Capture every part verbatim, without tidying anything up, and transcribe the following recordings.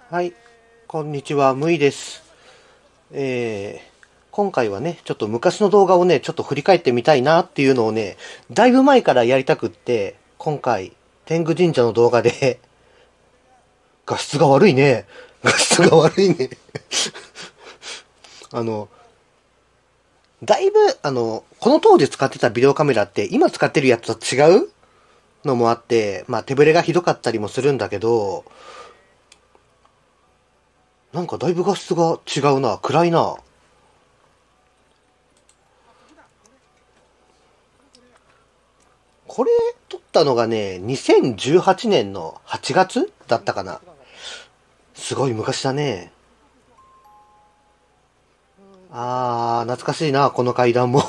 はい、こんにちは、むいです。えー、今回はね、ちょっと昔の動画をね、ちょっと振り返ってみたいなっていうのをね、だいぶ前からやりたくって、今回、天狗神社の動画で画質が悪いね。画質が悪いね。あの、だいぶ、あの、この当時使ってたビデオカメラって今使ってるやつと違うのもあって、まあ手ぶれがひどかったりもするんだけど、なんかだいぶ画質が違うな、暗いな。これ撮ったのがね、にせんじゅうはちねんのはちがつだったかな。すごい昔だね。あー、懐かしいな、この階段も。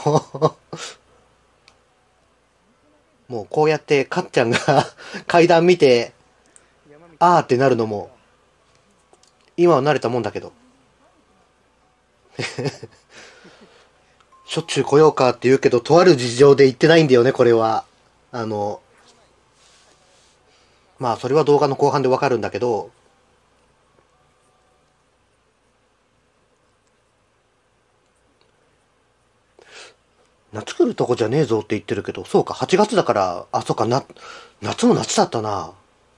もうこうやってかっちゃんが階段見て、あーってなるのも、今は慣れたもんだけど。しょっちゅう来ようかって言うけど、とある事情で言ってないんだよね、これは。あの、まあ、それは動画の後半でわかるんだけど、夏来るとこじゃねえぞって言ってるけど、そうか、はちがつだから、あ、そうか、な、夏も夏だったな。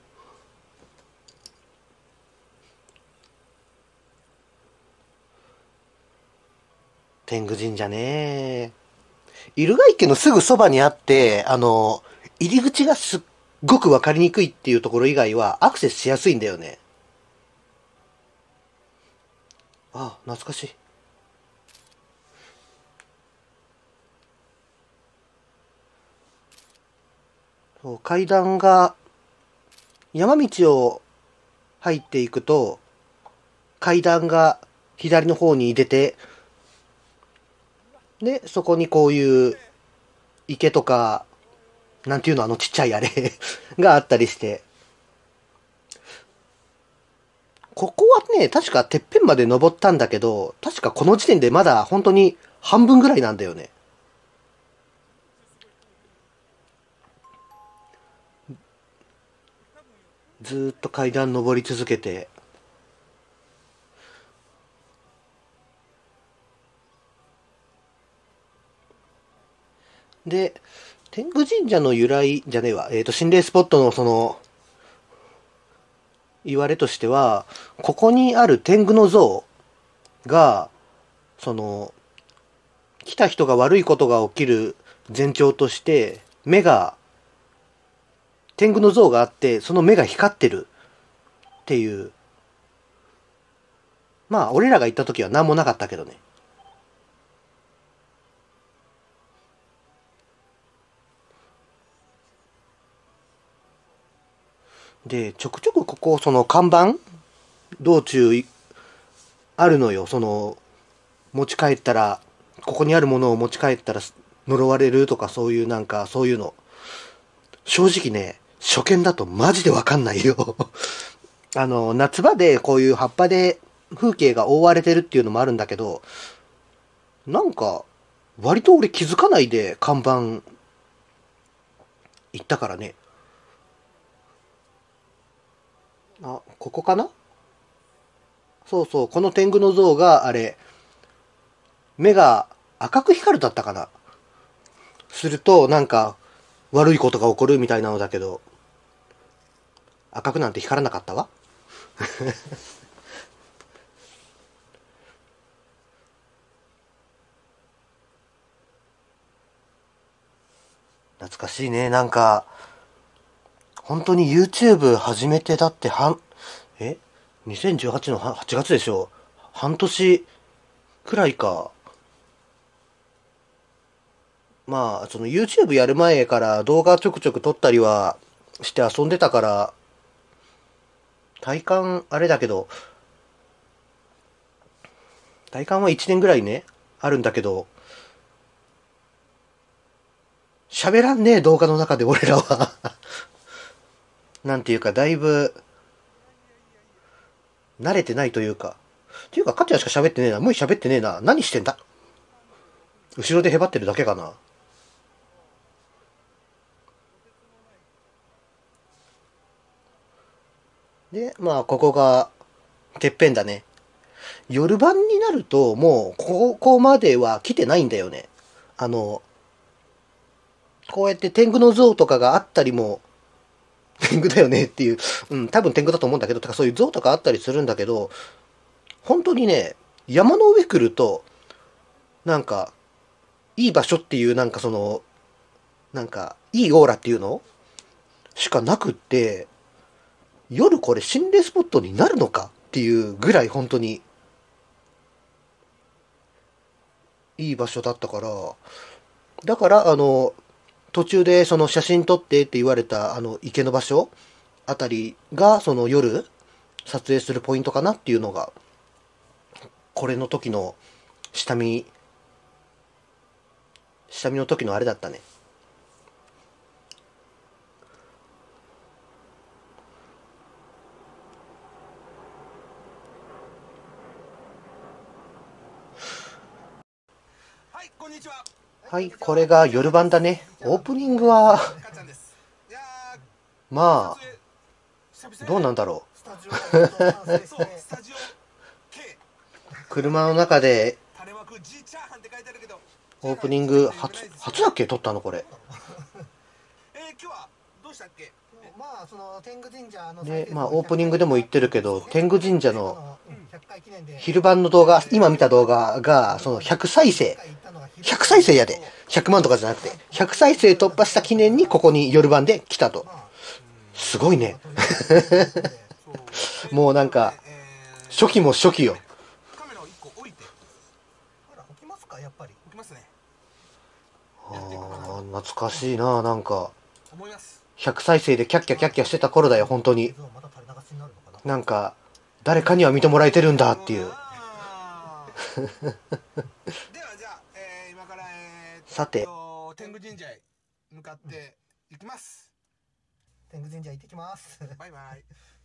天狗神社ね。入ヶ池のすぐそばにあって、あの、入り口がすっごくわかりにくいっていうところ以外はアクセスしやすいんだよね。ああ、懐かしい。そう階段が、山道を入っていくと、階段が左の方に出て、で、そこにこういう池とか、なんていうの、あのちっちゃいあれがあったりして、ここはね、確かてっぺんまで登ったんだけど、確かこの時点でまだ本当に半分ぐらいなんだよね。ずーっと階段登り続けて、で、天狗神社の由来じゃねえわ、えっ、と、心霊スポットのその、言われとしては、ここにある天狗の像が、その、来た人が悪いことが起きる前兆として、目が、天狗の像があって、その目が光ってるっていう。まあ、俺らが行った時は何もなかったけどね。で、ちょくちょくここ、その看板道中あるのよ。その、持ち帰ったら、ここにあるものを持ち帰ったら呪われるとかそういうなんか、そういうの。正直ね、初見だとマジでわかんないよ。あの、夏場でこういう葉っぱで風景が覆われてるっていうのもあるんだけど、なんか、割と俺気づかないで看板行ったからね。あ、ここかな。そうそう、この天狗の像があれ、目が赤く光るだったかな。すると、なんか、悪いことが起こるみたいなのだけど、赤くなんて光らなかったわ。懐かしいね。なんか、本当に YouTube 始めてだって半、え ?にせんじゅうはち のはちがつでしょ。半年くらいか。まあ、その YouTube やる前から動画ちょくちょく撮ったりはして遊んでたから、体感あれだけど、体感はいちねんぐらいね、あるんだけど、喋らんねえ、動画の中で俺らは。なんていうか、だいぶ慣れてないというか。っていうか、かっちゃんしか喋ってねえな。もう喋ってねえな。何してんだ。後ろでへばってるだけかな。で、まあ、ここがてっぺんだね。夜晩になると、もう、ここまでは来てないんだよね。あの、こうやって天狗の像とかがあったりも、天狗だよねっていう、うん、多分天狗だと思うんだけど、とかそういう像とかあったりするんだけど、本当にね、山の上来ると、なんか、いい場所っていう、なんかその、なんか、いいオーラっていうのしかなくって、夜これ心霊スポットになるのかっていうぐらい本当にいい場所だったから、だからあの、途中でその写真撮ってって言われたあの池の場所あたりがその夜撮影するポイントかなっていうのが、これの時の下見、下見の時のあれだったね。 はい、こんにちは。 はい、これが夜版だね。オープニングは、 かっちゃんです。いやー、 ま撮影あ、どうなんだろスタジオそう、スタジオ K う。車の中で種枠 G チャーハンって書いてあるけど、 オープニング初、初だっけ撮ったのこれ。 えー、今日はどうしたっけ？ まあその天狗神社のね、まあオープニングでも言ってるけど、天狗神社のひゃっかい記念で昼版の動画、今見た動画が、そのひゃく再生。ひゃく再生やで。ひゃくまんとかじゃなくて。ひゃく再生突破した記念にここに夜版で来たと。すごいね。もうなんか、初期も初期よ。 カメラをいっこ置いて、 ほら置きますかやっぱり置きますね。 あー懐かしいな、なんか。 思います。 ひゃく再生でキャッキャキャッキャしてた頃だよ、本当に。 また垂れ流しになるのかななんか、誰かには見てもらえてるんだっていう。 あーではじゃあ、えー、今から、えー、 さてと天狗神社へ向かっていきます。 天狗神社行ってきますバイバイ。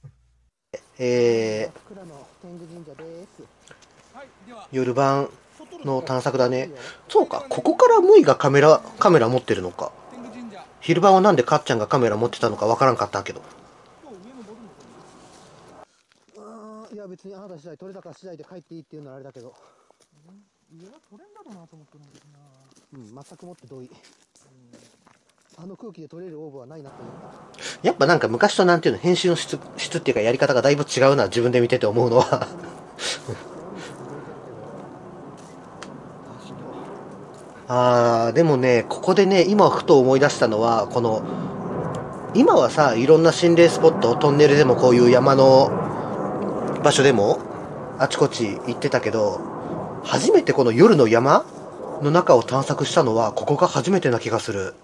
え蔵の天狗神社ですはい、ではー、夜版の探索だね。そうか、ここからムイがカメラ、カメラ持ってるのか。 天狗神社。 昼間はなんでかっちゃんがカメラ持ってたのかわからんかったけど。 あいや別にあなた次第取れ高次第で帰っていいっていうのはあれだけどいや取れんだろうなと思ってるんだけどなうん全くもって同意あの空気で取れるオーブはないなと思ったやっぱなんか昔となんていうの、編集の質、質っていうかやり方がだいぶ違うな、自分で見てて思うのは。あー、でもね、ここでね、今ふと思い出したのは、この、今はさ、いろんな心霊スポット、トンネルでもこういう山の場所でも、あちこち行ってたけど、初めてこの夜の山の中を探索したのは、ここが初めてな気がする。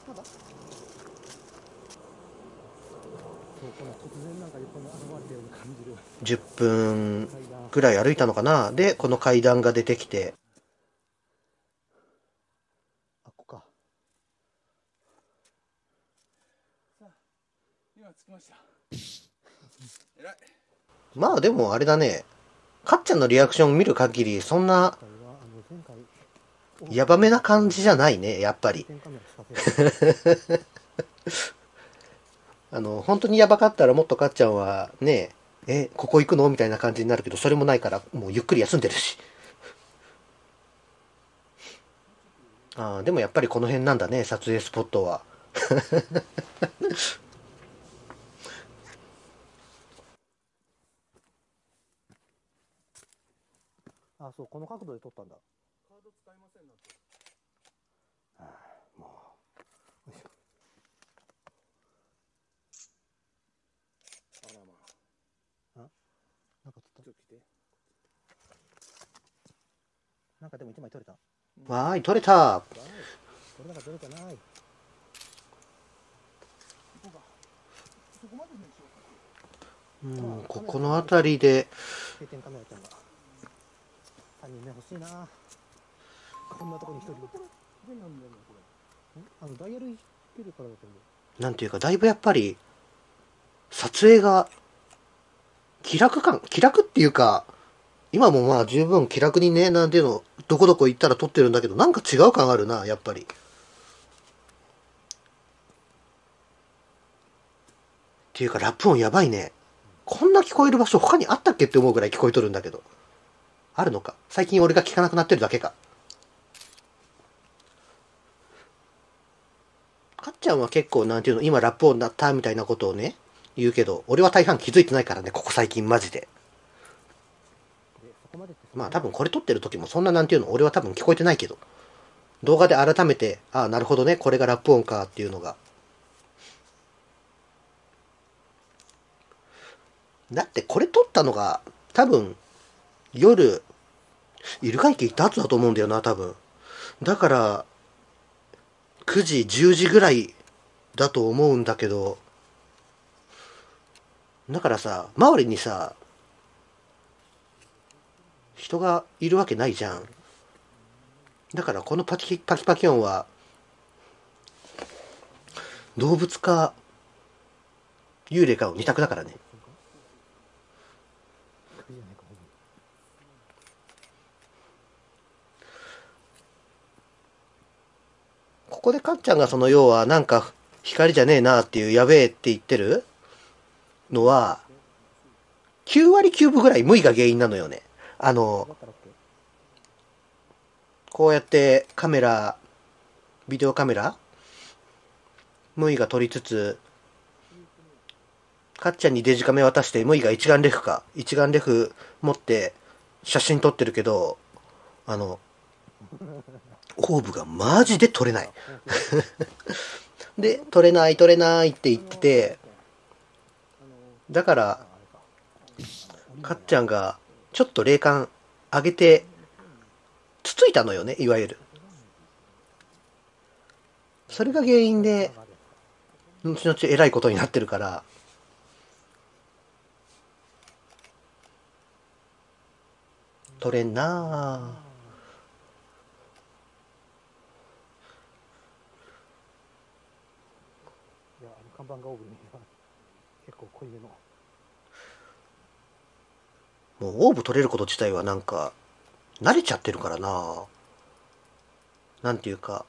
じゅっぷんぐらい歩いたのかな。で、この階段が出てきて。あ、ここか。 今着きました。偉い。 まあでもあれだね。かっちゃんのリアクション見る限り、そんな、やばめな感じじゃないね、やっぱり。あの、本当にやばかったらもっとかっちゃんは、ね、え、ここ行くのみたいな感じになるけど、それもないから、もうゆっくり休んでるし。ああ、でもやっぱりこの辺なんだね、撮影スポットは。あ、そう、この角度で撮ったんだ。 カード使いませんなって。 ああ、もう。よいしょ。 あらまあ。 あ、なんか撮った。 ちょっと来て。 なんかでも一枚撮れた。わーい、撮れた。 これなんか取れてない行こうか。そこまでにしようか。 うん、ここの辺りで、 定点カメラちゃんがさんにんめ欲しいなこんなとこに一人これでなんだろうこれ。 あのダイヤルつけるからだと思うなんていうか、だいぶやっぱり、撮影が、気楽感、気楽っていうか、今もまあ十分気楽にね、なんていうの、どこどこ行ったら撮ってるんだけど、なんか違う感あるな、やっぱり。っていうか、ラップ音やばいね。 こんな聞こえる場所他にあったっけって思うぐらい聞こえとるんだけど。あるのか。最近俺が聞かなくなってるだけか。かっちゃんは結構なんていうの、今ラップ音だったみたいなことをね、言うけど、俺は大半気づいてないからね、ここ最近マジで。まあ多分これ撮ってる時もそんななんていうの、俺は多分聞こえてないけど。動画で改めて、ああ、なるほどね、これがラップ音かっていうのが。だってこれ撮ったのが、多分、夜、イルカ池行った後だと思うんだよな、多分。だから、くじ、じゅうじぐらいだと思うんだけど、だからさ、周りにさ、人がいるわけないじゃん。だからこのパキパキパキ音は、動物か、幽霊かの二択だからね。ここでかっちゃんがその要はなんか光じゃねえなっていうやべえって言ってるのは、きゅうわりきゅうぶぐらい無意が原因なのよね。あの、こうやってカメラ、ビデオカメラ無意が撮りつつ、かっちゃんにデジカメ渡して無意が一眼レフか、一眼レフ持って写真撮ってるけど、あの、オーブがマジで撮れない。で、撮れない撮れないって言ってて、だから、かっちゃんがちょっと霊感上げて、つついたのよね、いわゆる。それが原因で、後々えらいことになってるから、撮れんなぁ。 いや、あの看板がオーブに結構濃いめの。 もうオーブ取れること自体はなんか、慣れちゃってるからな。なんていうか。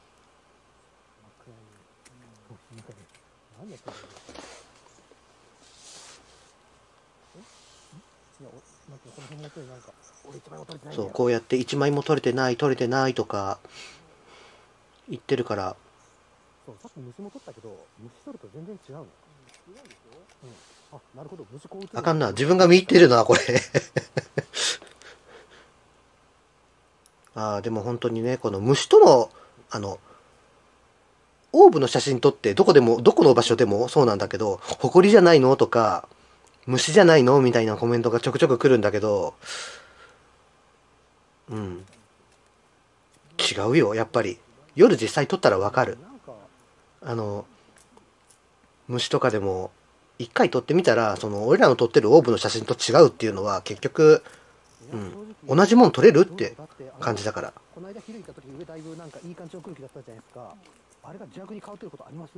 そう、こうやって一枚も取れてない、取れてないとか言ってるから。 そう、さっき虫も取ったけど、虫取ると全然違うの。うん。あ、なるほど、虫こう。 あかんな、自分が見入ってるな、これ。ああ、でも本当にね、この虫との、あの、オーブの写真撮ってどこでも、どこの場所でもそうなんだけど、埃じゃないのとか、虫じゃないのみたいなコメントがちょくちょく来るんだけど、うん。違うよ、やっぱり。夜実際撮ったらわかる。あの、虫とかでも、一回撮ってみたら、その、俺らの撮ってるオーブの写真と違うっていうのは、結局、うん、同じもん撮れるって感じだから。 この間昼行った時上だいぶなんかいい感じの空気だったじゃないですか。あれが邪悪に変わってることあります？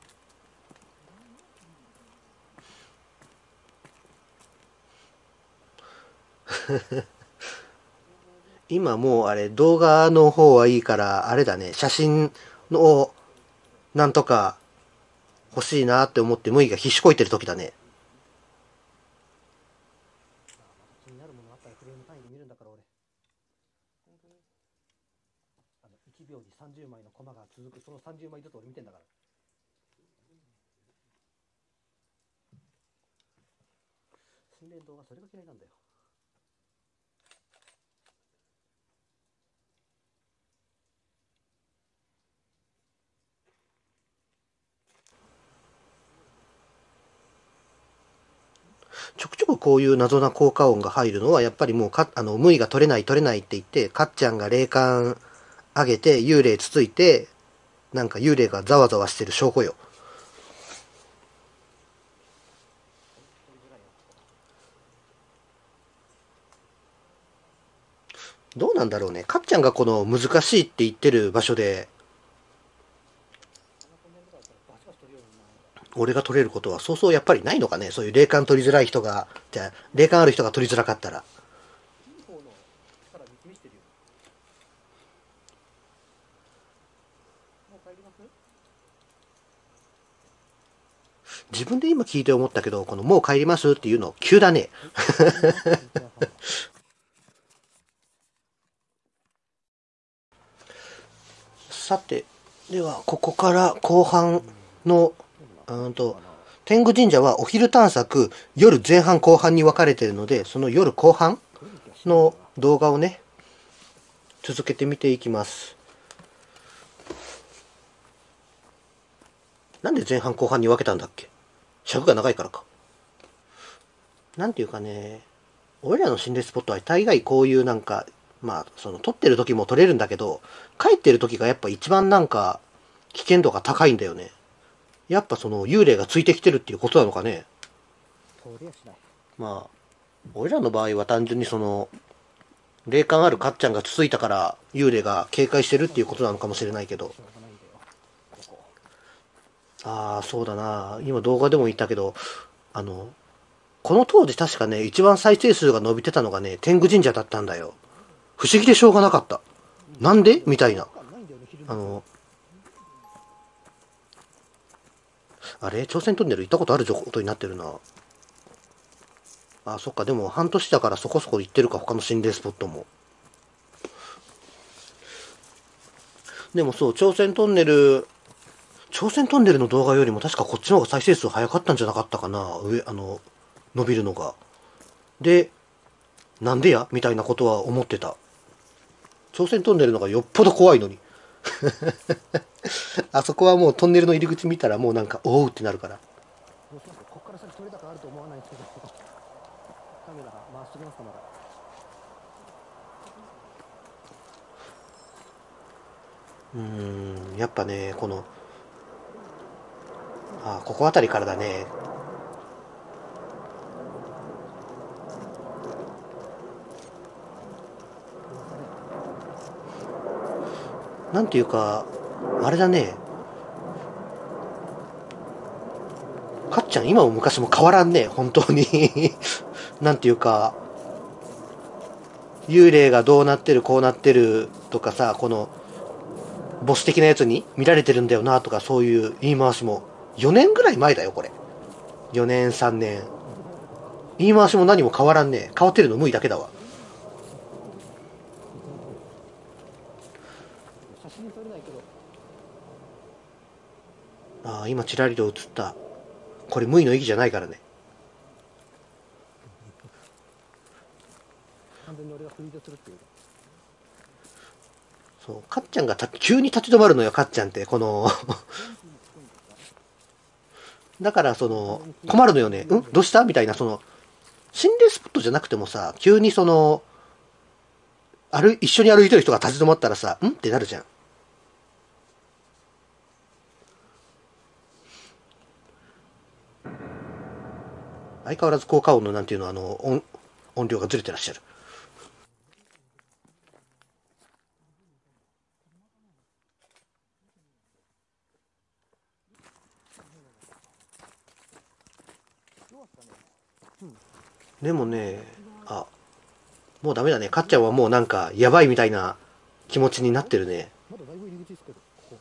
今もうあれ動画の方はいいからあれだね、写真のなんとか欲しいなって思ってムイが必死こいてる時だね。 気になるものあったらフレーム単位で見るんだから俺。あのいちびょうにさんじゅうまいのコマが続く、そのさんじゅうまいずつ俺見てんだから。心霊動画それが嫌いなんだよ。 ちょくちょくこういう謎な効果音が入るのはやっぱりもうか、あの、ムイが取れない取れないって言って、かっちゃんが霊感上げて幽霊つついて、なんか幽霊がざわざわしてる証拠よ。どうなんだろうね。かっちゃんがこの難しいって言ってる場所で、俺が取れることはそうそうやっぱりないのかね。そういう霊感取りづらい人が、じゃあ、霊感ある人が取りづらかったら。 自分で今聞いて思ったけど、このもう帰りますっていうの急だね。さて、ではここから後半の、うんと、天狗神社はお昼探索、夜前半後半に分かれているので、その夜後半の動画をね、続けて見ていきます。なんで前半後半に分けたんだっけ？尺が長いからか。なんていうかね、俺らの心霊スポットは大概こういうなんか、まあ、その撮ってる時も撮れるんだけど、帰ってる時がやっぱ一番なんか危険度が高いんだよね。やっぱその幽霊がついてきてるっていうことなのかね。まあ、俺らの場合は単純にその、霊感あるかっちゃんがつついたから幽霊が警戒してるっていうことなのかもしれないけど。ああ、そうだな。今動画でも言ったけど、あの、この当時確かね、一番再生数が伸びてたのがね、天狗神社だったんだよ。不思議でしょうがなかった。なんでみたいな。あの、あれ朝鮮トンネル行ったことあることになってるな。あ、そっか、でも半年だからそこそこ行ってるか、他の心霊スポットも。でもそう、朝鮮トンネル、朝鮮トンネルの動画よりも確かこっちの方が再生数早かったんじゃなかったかな。上、あの、伸びるのが。で、なんでやみたいなことは思ってた。朝鮮トンネルの方がよっぽど怖いのに。あそこはもうトンネルの入り口見たらもうなんか、おうってなるから。 ここから先取れ高あると思わないですけど、カメラが回してきますか、まだ。 うーん、やっぱね、この、あ、ここあたりからだね。なんていうか、あれだね。かっちゃん今も昔も変わらんね、本当に。なんていうか、幽霊がどうなってるこうなってるとかさ、このボス的なやつに見られてるんだよなとか、そういう言い回しもよねんぐらい前だよこれ。よねんさんねん言い回しも何も変わらんね。変わってるの無理だけだわ。ああ、今ちらりと映った。これ無意の意義じゃないからね。 完全に俺がフリードするっていう。 そう、かっちゃんがた急に立ち止まるのよ、かっちゃんって。このだからその困るのよね。んどうしたみたいな、その心霊スポットじゃなくてもさ、急にその歩一緒に歩いてる人が立ち止まったらさ、んってなるじゃん。相変わらず効果音のなんていうの、あの音音量がずれてらっしゃる。でもね、あ、もうダメだね。かっちゃんはもうなんかやばいみたいな気持ちになってるね。 まだだいぶ入り口ですけど、ここ。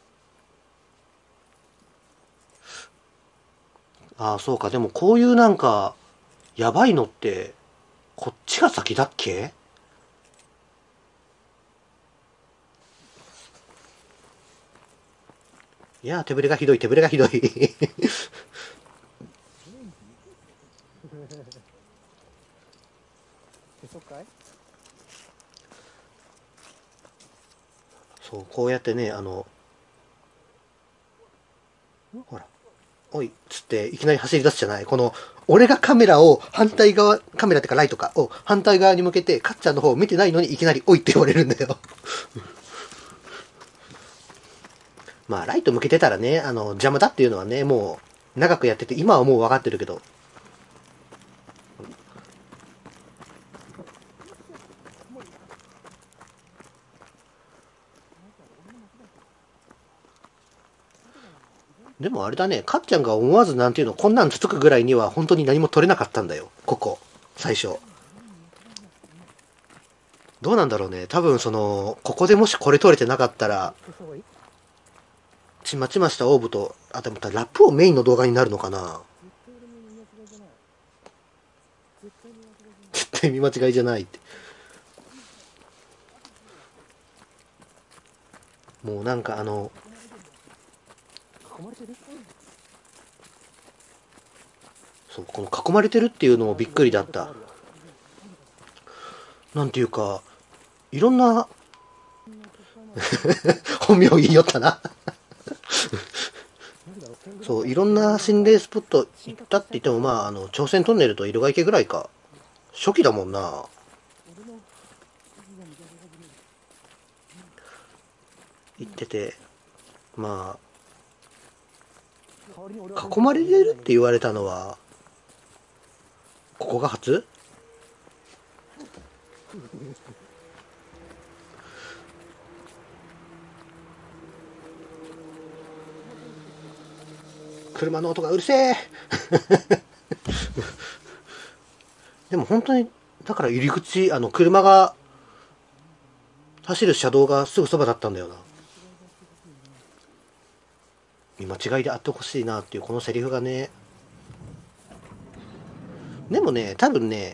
ああ、そうか。でもこういうなんかやばいのってこっちが先だっけ？いや、手ぶれがひどい、手ぶれがひどい。そう、こうやってね、あの、ほら、おい、っつっていきなり走り出すじゃない。この、俺がカメラを反対側、カメラってかライトかを反対側に向けて、かっちゃんの方を見てないのにいきなりおいって言われるんだよ。まあ、ライト向けてたらね、あの、邪魔だっていうのはね、もう、長くやってて、今はもう分かってるけど。でもあれだね、かっちゃんが思わずなんていうの、こんなんつつくぐらいには本当に何も取れなかったんだよ。ここ。最初。どうなんだろうね。多分その、ここでもしこれ取れてなかったら、 ちまちましたオーブと、あとまたラップをメインの動画になるのかな。絶対見間違いじゃないって。もうなんかあのそう、この囲まれてるっていうのもびっくりだった。なんていうかいろんな本名言いよったなそう、いろんな心霊スポット行ったって言っても、まああの朝鮮トンネルと色ヶ池ぐらいか。初期だもんな。行ってて、まあ囲まれてるって言われたのはここが初。車の音がうるせえでも本当にだから入り口、あの車が走る車道がすぐそばだったんだよな。見間違いであってほしいなっていうこのセリフがね。でもね、多分ね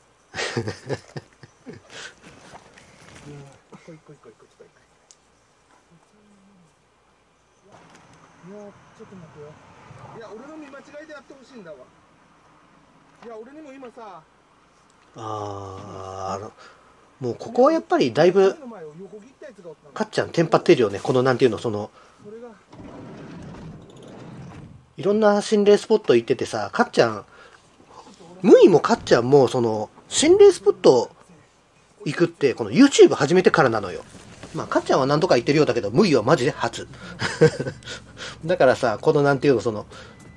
いや、ちょっと待ってよ。いや、俺の見間違いでやってほしいんだわ。いや、俺にも今さ、 ああ、もうここはやっぱりだいぶかっちゃんテンパってるよね。このなんていうの、そのいろんな心霊スポット行っててさ、かっちゃんムイもかっちゃんもその心霊スポット行くってこの YouTube 始めてからなのよ。まあかっちゃんは何とか言ってるようだけど、ムイはマジで初だからさ、このなんていうの、その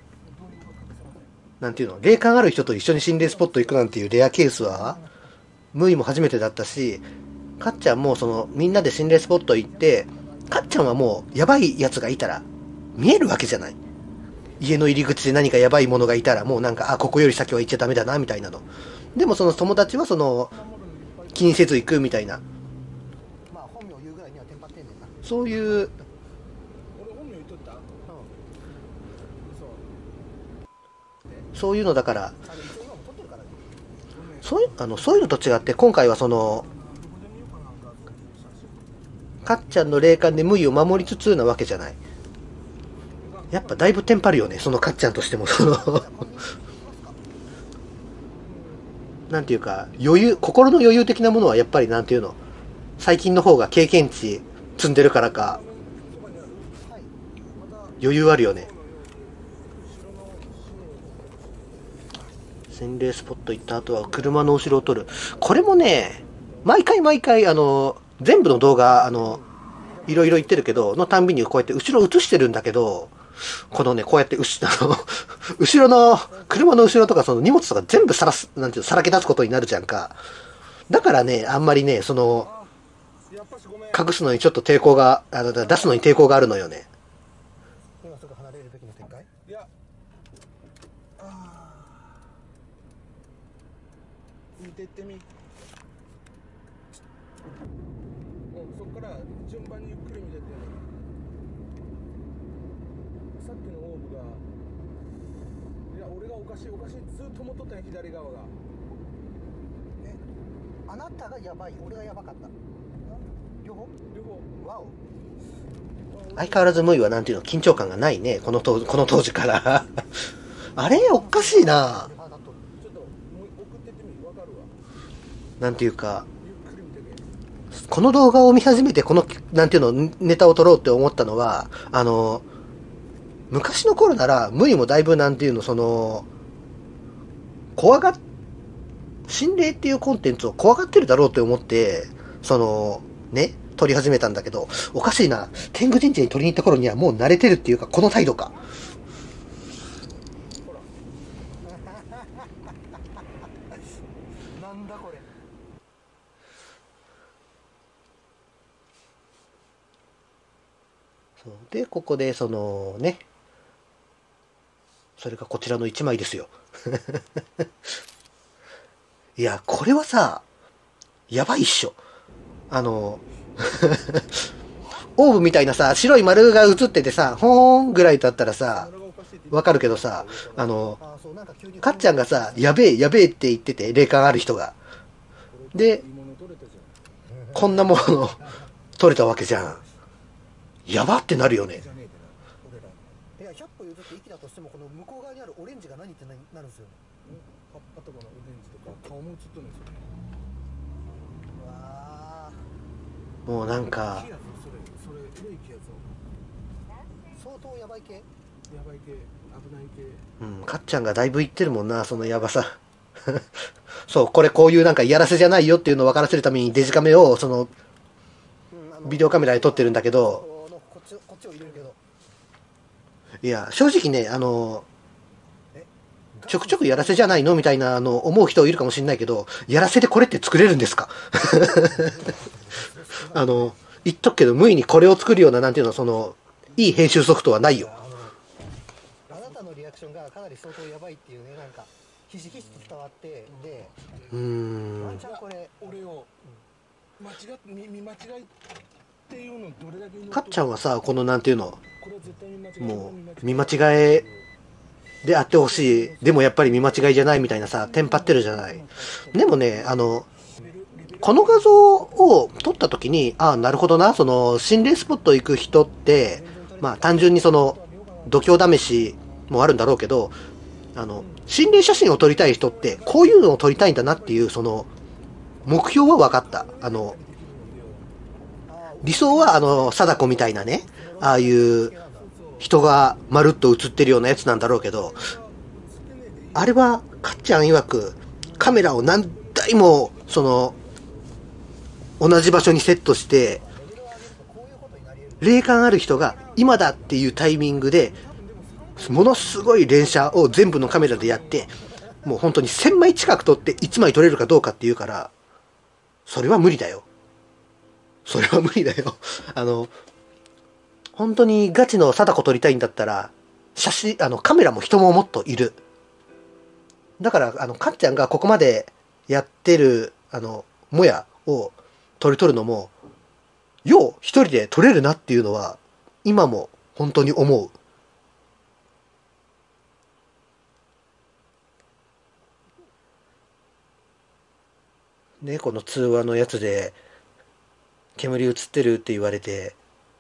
なんていうの、霊感ある人と一緒に心霊スポット行くなんていうレアケースはムイも初めてだったし、かっちゃんもそのみんなで心霊スポット行って、かっちゃんはもうやばいやつがいたら見えるわけじゃない。家の入り口で何かやばいものがいたらもうなんか、あ、ここより先は行っちゃダメだなみたいなの。でもその友達はその気にせず行くみたいな、そういうそういうのだから、そういうあのそういうのと違って、今回はそのかっちゃんの霊感でムイを守りつつなわけじゃない。やっぱだいぶテンパるよね、そのかっちゃんとしても。そのなんていうか余裕、心の余裕的なものはやっぱりなんていうの、最近の方が経験値積んでるからか余裕あるよね。心霊スポット行った後は車の後ろを撮る。これもね、毎回毎回あの全部の動画あのいろいろ言ってるけどのたんびにこうやって後ろ映してるんだけど、このね、こうやって後ろ後ろの車の後ろとかその荷物とか全部さらす、なんていうの、さらけ出すことになるじゃんか。だからね、あんまりね、その隠すのにちょっと抵抗が、あの出すのに抵抗があるのよね。今すぐ離れる時の展開。いや、 あ見てってみ。そこから順番にゆっくり見てってね。さっきのオーブが、いや、俺がおかしいおかしいずっと思っとったんや、左側が。 え、あなたがやばい、俺がやばかった。両方両方。 わお。 相変わらずムイはなんていうの、緊張感がないね、この当この当時からあれおかしいな。 ちょっと送ってってみ、わかるわ。 なんていうか、この動画を見始めてこのなんていうのネタを撮ろうって思ったのは、あの昔の頃ならムイもだいぶなんていうの、その怖がっ心霊っていうコンテンツを怖がってるだろうって思って、そのね、撮り始めたんだけど、おかしいな。天狗神社に撮りに行った頃にはもう慣れてるっていうか、この態度か。 なんだこれ。 そうで、ここでそのね、それがこちらのいちまいですよ。いや、これはさ、やばいっしょ。あの、 オーブみたいなさ、白い丸が映っててさ、ほーんぐらいだったらさ、わかるけどさ、あの、かっちゃんがさ、やべえ、やべえって言ってて、霊感ある人が。で、こんなもの取れたわけじゃん。やばってなるよね。 いや、ひゃっぽ譲って息だとしても、この向こう側にあるオレンジが何ってななるんですよね。 葉っぱとかのオレンジとか顔も映ってるんですよね。 うわもうなんか気、圧それそれエレ気圧相当やばい系。 やばい系危ない系。 うん、かっちゃんがだいぶ言ってるもんな、そのやばさ。そう、これこういうなんかやらせじゃないよっていうのを分からせるためにデジカメを、その、ビデオカメラで撮ってるんだけど、 こっちこっちを入れるけど。 いや、正直ね、あの、ちょくちょくやらせじゃないのみたいな、あの、思う人いるかもしれないけど、やらせでこれって作れるんですか？あの、言っとくけど、無意にこれを作るような、なんていうの、その、いい編集ソフトはないよ。 あなたのリアクションがかなり相当やばいっていうね、なんかひしひしと伝わって、で、 うーん。 ワンチャンこれ、 俺を間違って見見間違いっていうのどれだけかっちゃんはさ、このなんていうの、 これは絶対見間違いもう、見間違えであってほしい。でもやっぱり見間違いじゃないみたいなさ、テンパってるじゃない。でもね、あの、この画像を撮った時に、ああ、なるほどな、その、心霊スポット行く人って、まあ単純にその、度胸試しもあるんだろうけど、あの、心霊写真を撮りたい人って、こういうのを撮りたいんだなっていう、その、目標は分かった。あの、理想はあの、貞子みたいなね、ああいう人がまるっと映ってるようなやつなんだろうけど、あれは、かっちゃん曰く、カメラを何台も、その、同じ場所にセットして、霊感ある人が今だっていうタイミングで、ものすごい連写を全部のカメラでやって、もう本当にせんまい近く撮っていちまい撮れるかどうかっていうから、それは無理だよ。それは無理だよ。あの、本当にガチの貞子撮りたいんだったら、写真、あの、カメラも人ももっといる。だから、あの、かっちゃんがここまでやってる、あの、もやを撮り撮るのも、よう一人で撮れるなっていうのは、今も本当に思う。ね、この通話のやつで、煙映ってるって言われて、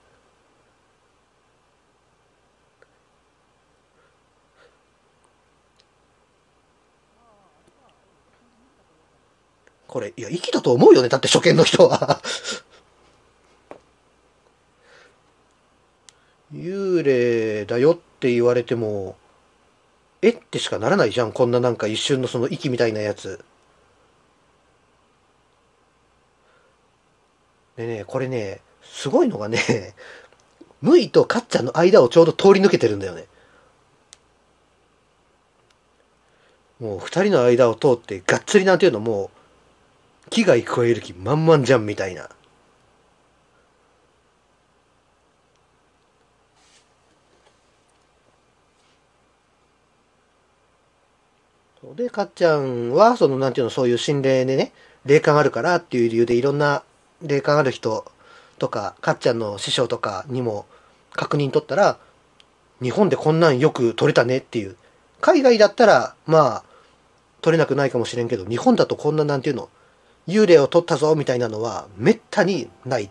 これ、いや、息だと思うよね。だって初見の人は。幽霊だよって言われても、えってしかならないじゃん。こんななんか一瞬のその息みたいなやつ。でね、これね、すごいのがね、ムイとカッちゃんの間をちょうど通り抜けてるんだよね。もう二人の間を通ってがっつりなんていうのも、危害加える気満々じゃんみたいな。で、かっちゃんは、その、なんていうの、そういう心霊でね、霊感あるからっていう理由でいろんな霊感ある人とか、かっちゃんの師匠とかにも確認取ったら、日本でこんなんよく撮れたねっていう。海外だったら、まあ、撮れなくないかもしれんけど、日本だとこんななんていうの、幽霊を撮ったぞみたいなのは、めったにないって。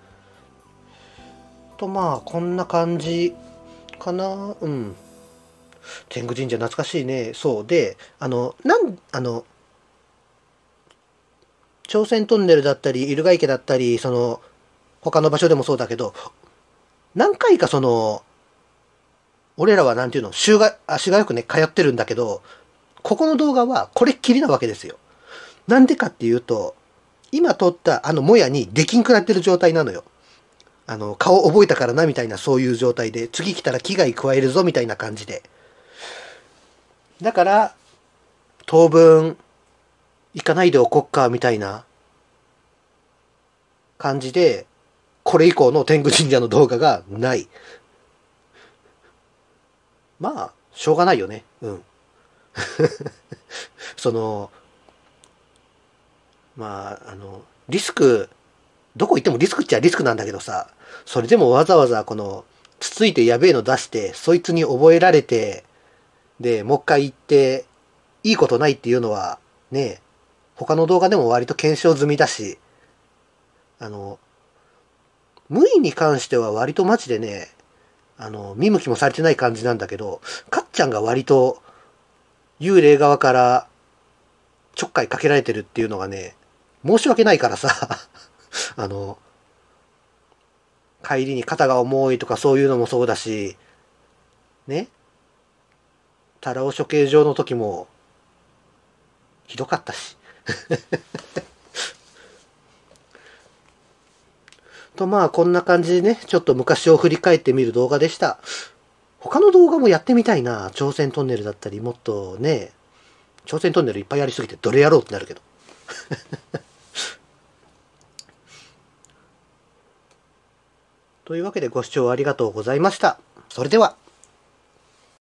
と、まあ、こんな感じかな。うん。天狗神社懐かしいね。そう。で、あの、なん、あの、朝鮮トンネルだったり、入鹿池だったり、その、他の場所でもそうだけど、何回かその、俺らはなんていうの、週が、足がよくね、通ってるんだけど、ここの動画はこれっきりなわけですよ。なんでかっていうと、今撮ったあのもやにできんくなってる状態なのよ。あの、顔覚えたからなみたいなそういう状態で、次来たら危害加えるぞみたいな感じで。だから、当分、行かないでおこっかみたいな感じで、これ以降の天狗神社の動画がない。まあ、しょうがないよね。うん。その、まあ、あの、リスクどこ行ってもリスクっちゃリスクなんだけどさ、それでもわざわざこの、つついてやべえの出して、そいつに覚えられて、で、もう一回行って、いいことないっていうのは、ね、他の動画でも割と検証済みだし、あの、無意に関しては割とマジでね、あの、見向きもされてない感じなんだけど、かっちゃんが割と、幽霊側からちょっかいかけられてるっていうのがね、申し訳ないからさ、あの、帰りに肩が重いとかそういうのもそうだし、ね、タラオ処刑場の時も、ひどかったし。とまあこんな感じでね、ちょっと昔を振り返ってみる動画でした。他の動画もやってみたいな。朝鮮トンネルだったり、もっとね、朝鮮トンネルいっぱいやりすぎてどれやろうってなるけど。というわけでご視聴ありがとうございました。それでは。